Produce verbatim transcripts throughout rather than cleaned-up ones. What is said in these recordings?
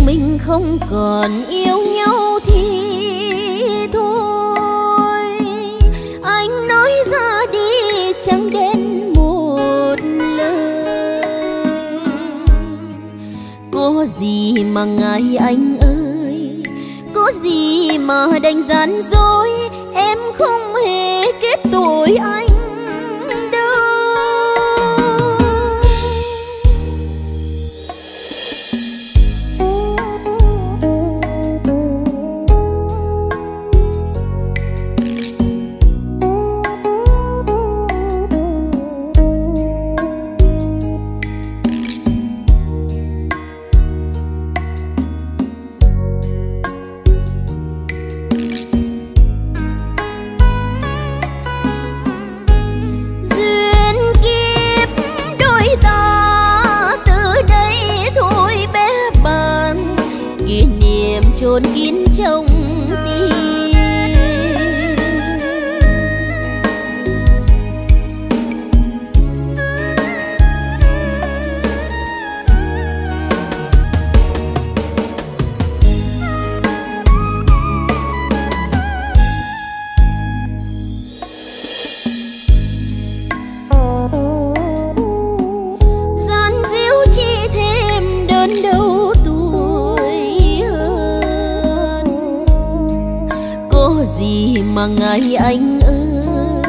mình không còn yêu nhau thì thôi, anh nói ra đi chẳng đến một lời. Có gì mà ngại anh ơi, có gì mà đành gian dối, em không hề kết tội anh. Chôn kín trong tim, gian díu chỉ thêm đơn đau gì mà ngại anh ơi,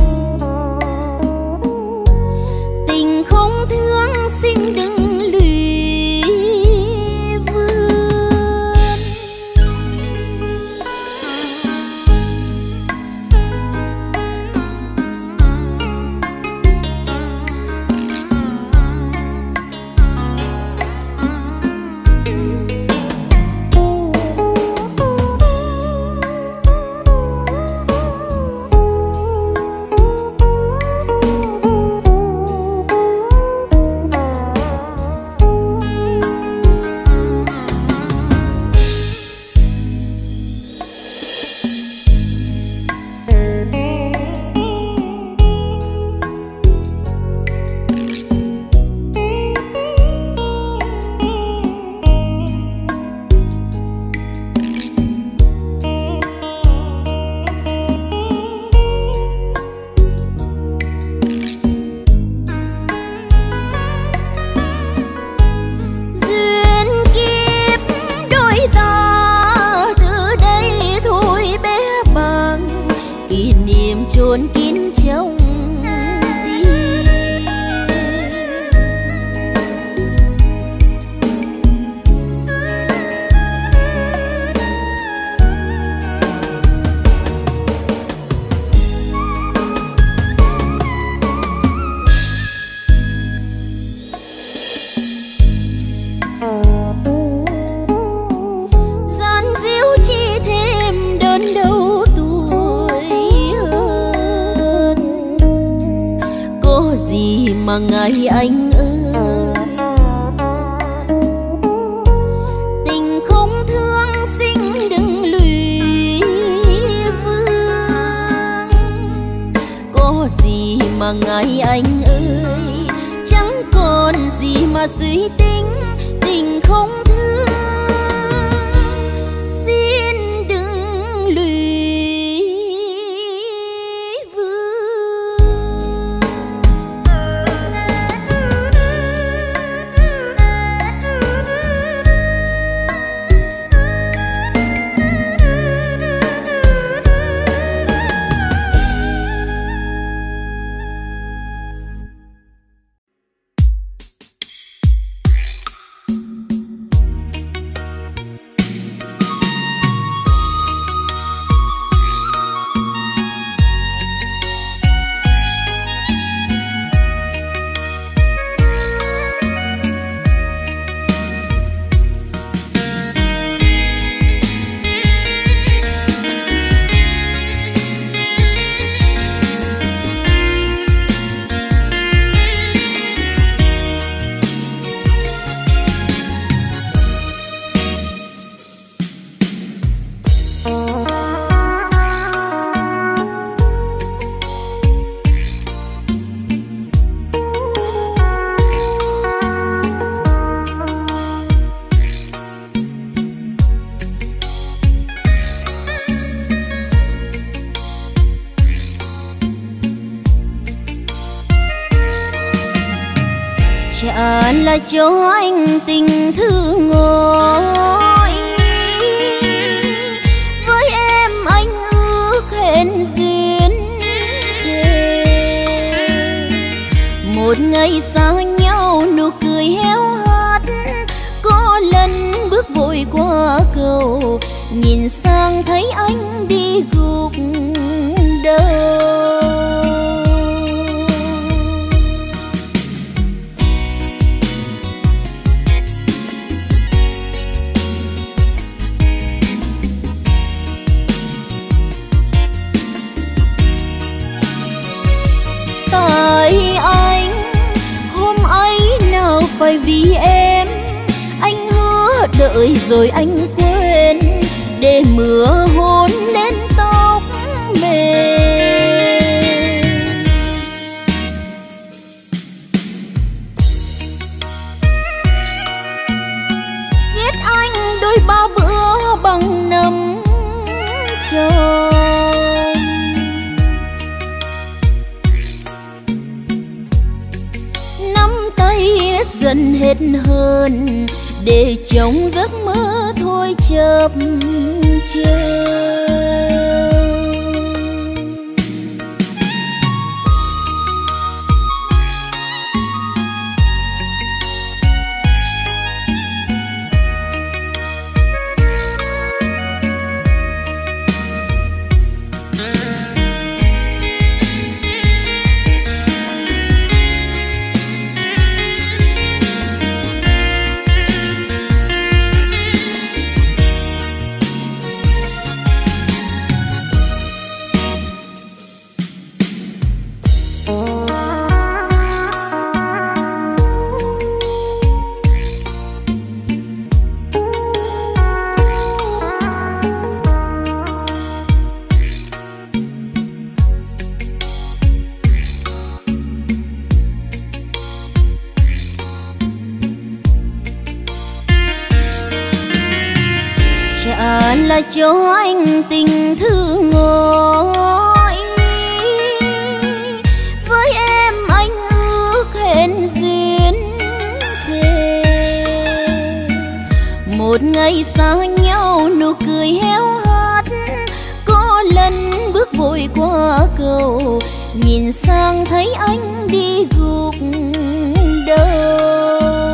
tình không thương xin đừng lụy vương. Chôn kín trong tim, gian díu chỉ thêm đơn đau gì mà ngại anh ơi, tình không thương xin đừng lụy vương. Có gì mà ngại anh ơi, chẳng còn gì mà suy tính, tình không thương xin đừng lụy. là cho anh tình thương ngồi. Với em anh ước hẹn duyên thề, một ngày xa nhau nụ cười héo hắt. Có lần bước vội qua cầu, nhìn sang thấy anh đi gục đầu. Tại anh hôm ấy nào phải vì em, anh hứa đợi rồi anh quên, để mưa hôn lên tóc mềm. Ghét anh đôi ba bữa bằng năm tròn, nắm tay dần hết hơn, để trong giấc mơ thôi chập chờn. Chả là cho anh tình thương ngồi. Với em anh ước hẹn duyên thề, một ngày xa nhau nụ cười héo hắt. Có lần bước vội qua cầu, nhìn sang thấy anh đi gục đầu.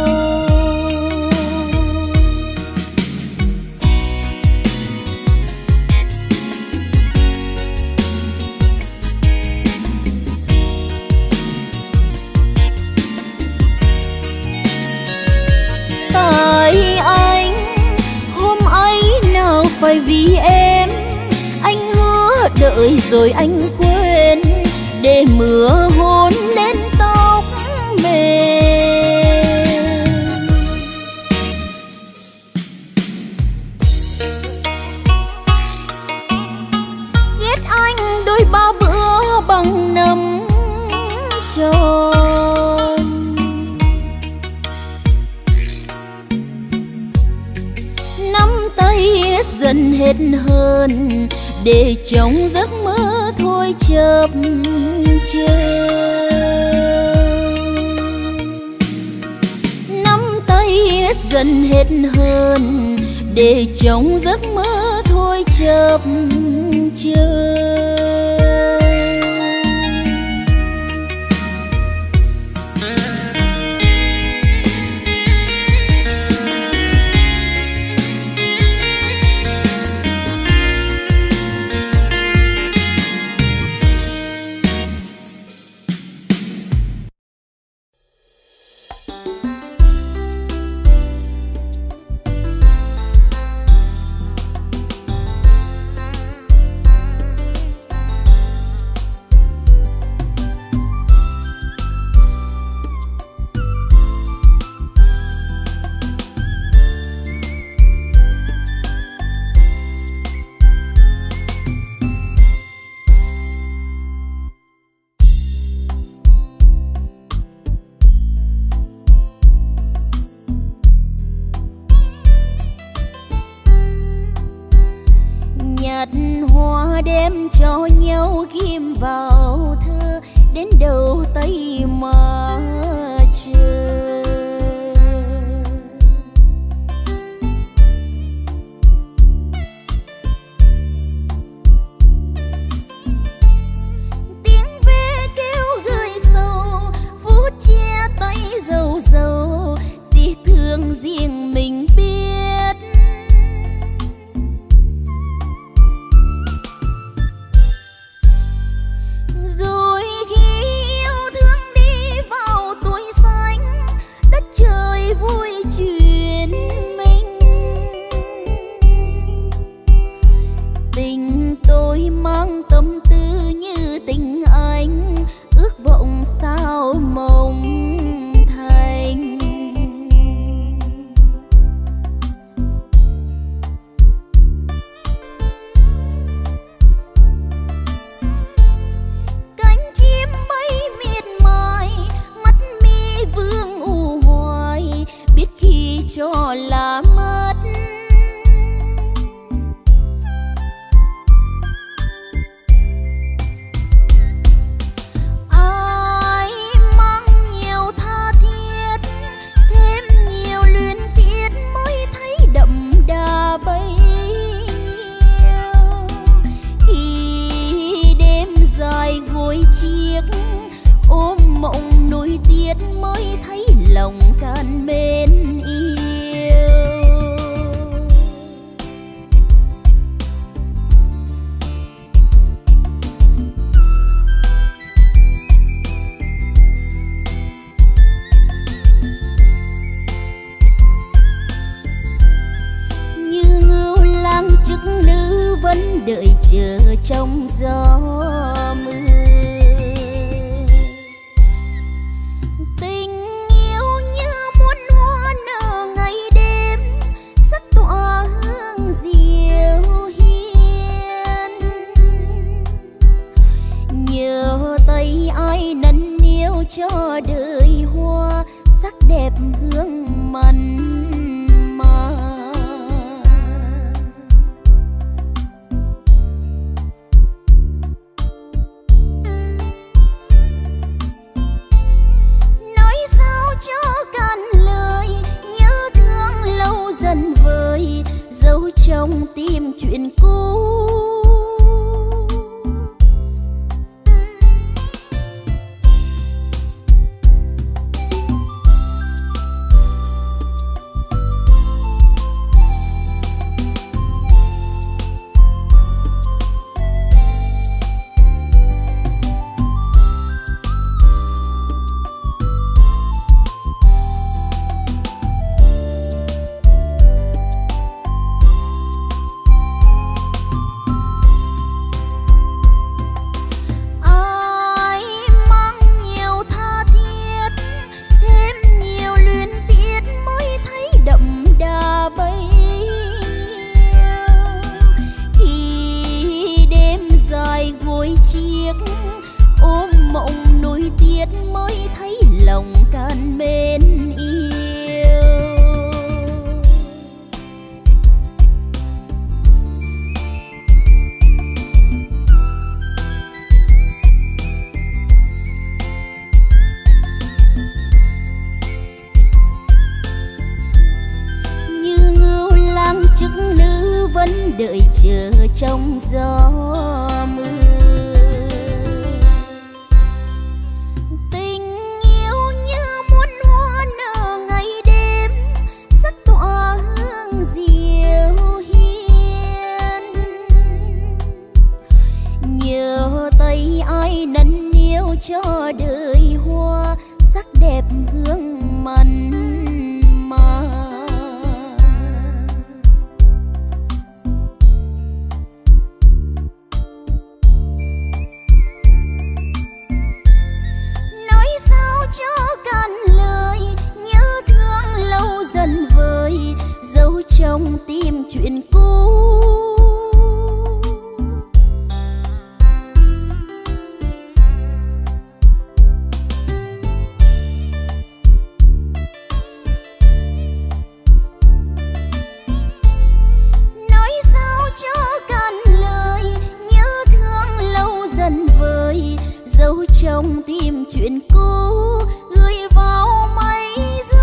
Tại anh hôm ấy nào phải vì em, anh hứa đợi rồi anh quên, để mưa hôn lên tóc mềm. Ghét anh đôi ba bữa bằng năm tròn, nắm tay dần hết hơn, để trong giấc mơ thôi chập chờn. Nắm tay dần hết hơn, để trong giấc mơ thôi chập chờn. nhạt hoa đem cho nhau ghim vào thơ đến đầu tay mà trời. bỏ là mất. Ai mang nhiều tha thiết, thêm nhiều luyến tiếc mới thấy đậm đà bấy nhiêu. Khi đêm dài gối chiếc ôm mộng nuối tiếc mới thấy lòng can mến yêu. Như ngưu lang chức nữ vẫn đợi chờ trong gió mưa. Cho đời hoa sắc đẹp hương mặn mà. Nói sao cho cạn lời, nhớ thương lâu dần vơi, giấu trong tim chuyện cũ. Đợi chờ trong gió mưa. Tình yêu như muôn hoa nở ngày đêm, sắc tỏa hương diệu hiền. Nhờ tay ai nâng niu cho đời hoa sắc đẹp hương mặn mà. Trong tim chuyện cũ. Nói sao cho cạn lời, nhớ thương lâu dần vơi, giấu trong tim chuyện cũ, gửi vào mây gió.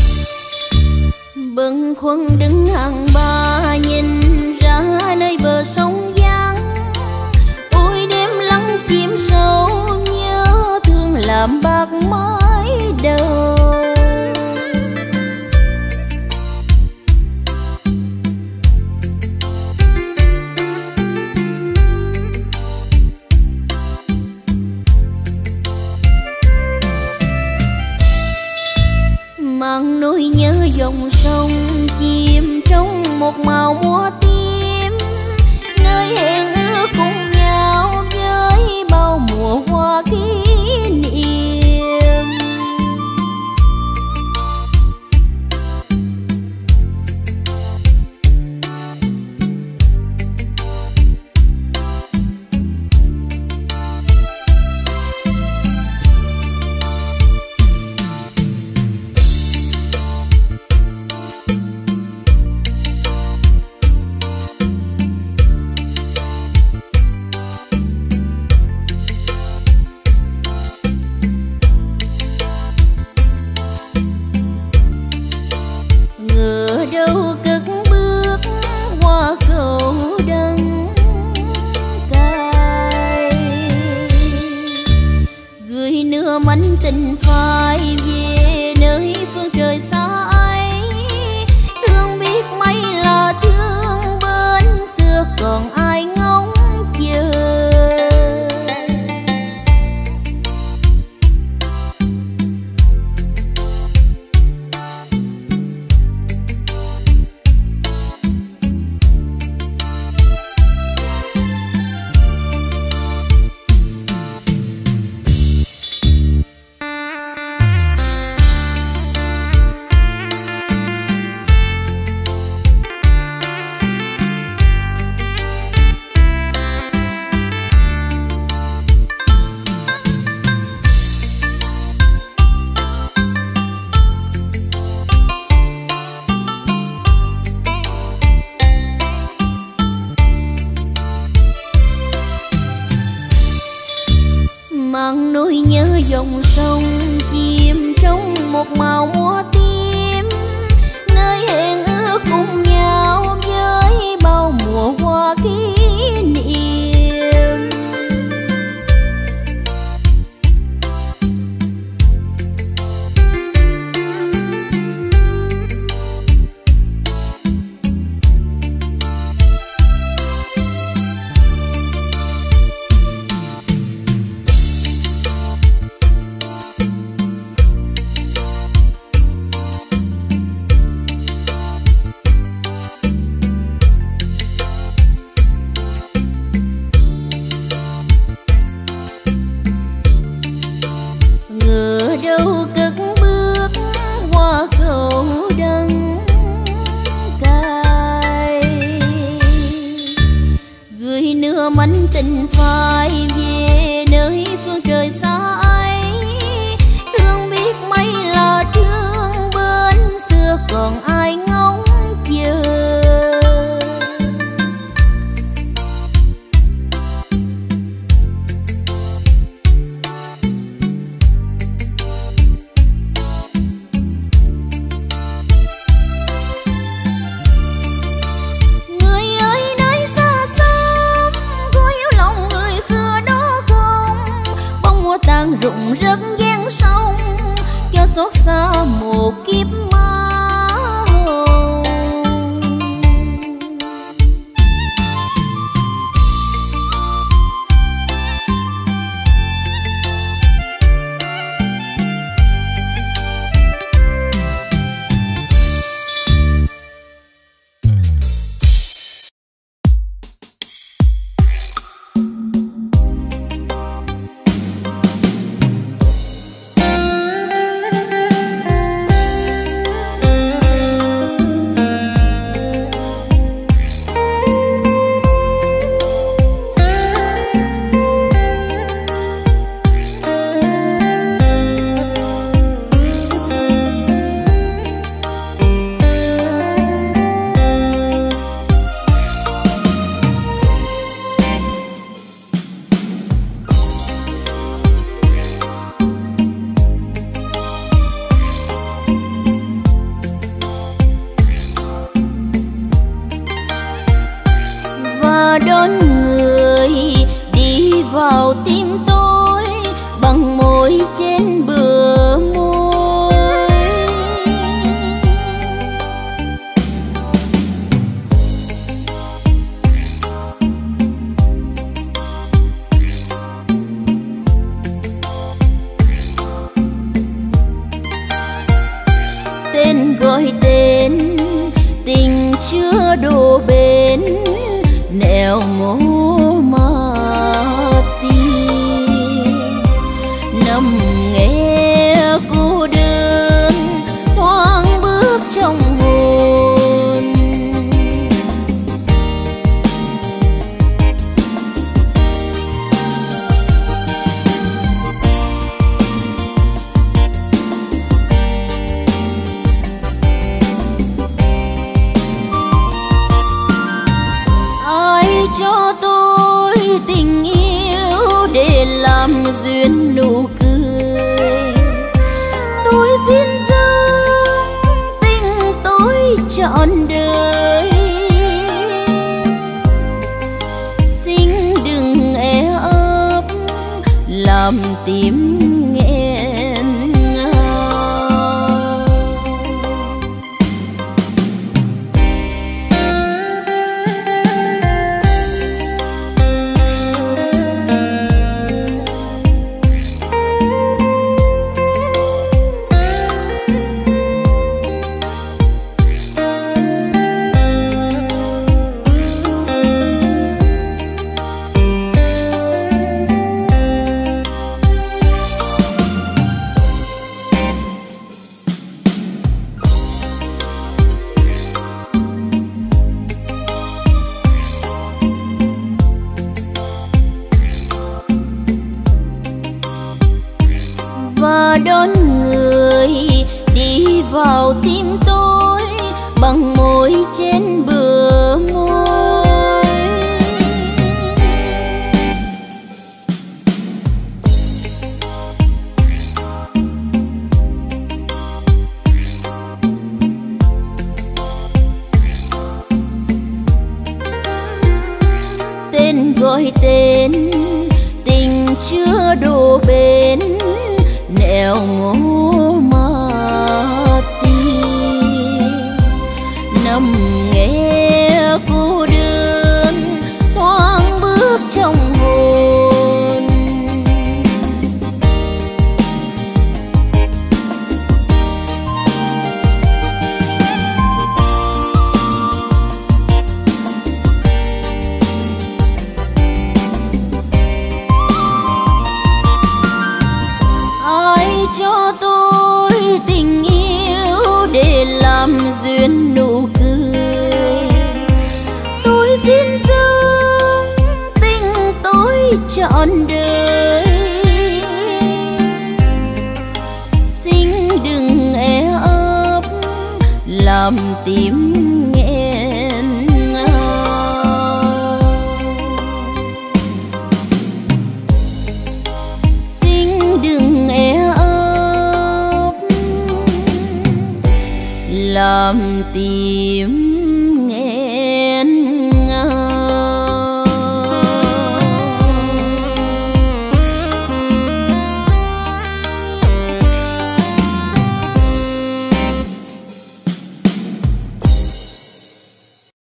Bâng khuâng đứng hàng ba nhìn ra nơi bờ tình phai về nơi phương trời xa ấy. Thương biết mấy là thương bên xưa còn ai ngóng chờ. Mang nỗi nhớ dòng sông chìm trong một màu múa tím, nơi hẹn ước cùng nhau với bao mùa hoa kỷ niệm. Ngờ đâu cất bước qua cầu đắng cay, gửi nửa mảnh tình phai về nơi phương trời xa ấy. Thương biết mấy là thương bên xưa còn ai ngóng chờ. Tan rụng rất gian sông cho xót xa một kiếp má hồng. Đón người đi vào tim tôi bằng môi trên bờ môi. Tên gọi tên tình chưa đổ bến, nẻo ngô mà tim nằm nghe cô đơn thoáng bước trong hồn. Cho tôi tình yêu để làm duyên nụ cười, tôi xin dâng tình tôi trọn đời. Xin đừng e ấp làm tim nghẹn qua đón người đi vào tim tôi bằng môi trên bờ môi. Tên gọi tên tình chưa đổ bến nẻo ngô mà tìm nằm nghe cô đơn thoáng bước trong hồn. Cho tôi tình yêu để làm duyên nụ cười, tôi xin dâng tình tôi trọn đời. Xin đừng e ấp làm tim nghẹn ngào, xin đừng e làm tim